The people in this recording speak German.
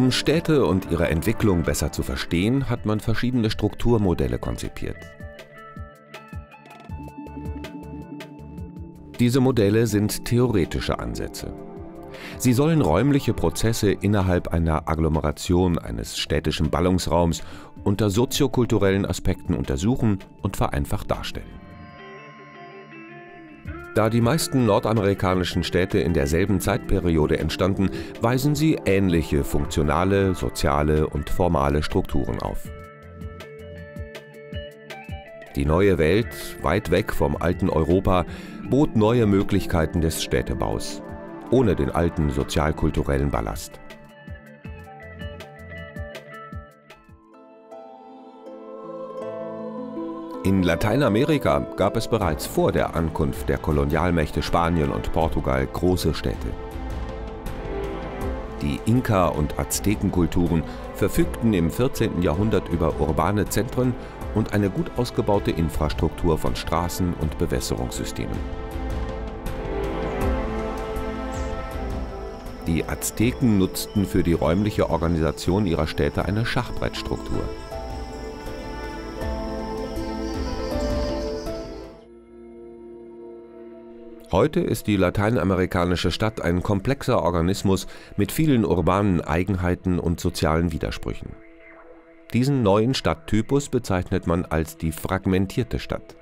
Um Städte und ihre Entwicklung besser zu verstehen, hat man verschiedene Strukturmodelle konzipiert. Diese Modelle sind theoretische Ansätze. Sie sollen räumliche Prozesse innerhalb einer Agglomeration eines städtischen Ballungsraums unter soziokulturellen Aspekten untersuchen und vereinfacht darstellen. Da die meisten nordamerikanischen Städte in derselben Zeitperiode entstanden, weisen sie ähnliche funktionale, soziale und formale Strukturen auf. Die neue Welt, weit weg vom alten Europa, bot neue Möglichkeiten des Städtebaus, ohne den alten sozialkulturellen Ballast. In Lateinamerika gab es bereits vor der Ankunft der Kolonialmächte Spanien und Portugal große Städte. Die Inka- und Aztekenkulturen verfügten im 14. Jahrhundert über urbane Zentren und eine gut ausgebaute Infrastruktur von Straßen und Bewässerungssystemen. Die Azteken nutzten für die räumliche Organisation ihrer Städte eine Schachbrettstruktur. Heute ist die lateinamerikanische Stadt ein komplexer Organismus mit vielen urbanen Eigenheiten und sozialen Widersprüchen. Diesen neuen Stadttypus bezeichnet man als die fragmentierte Stadt.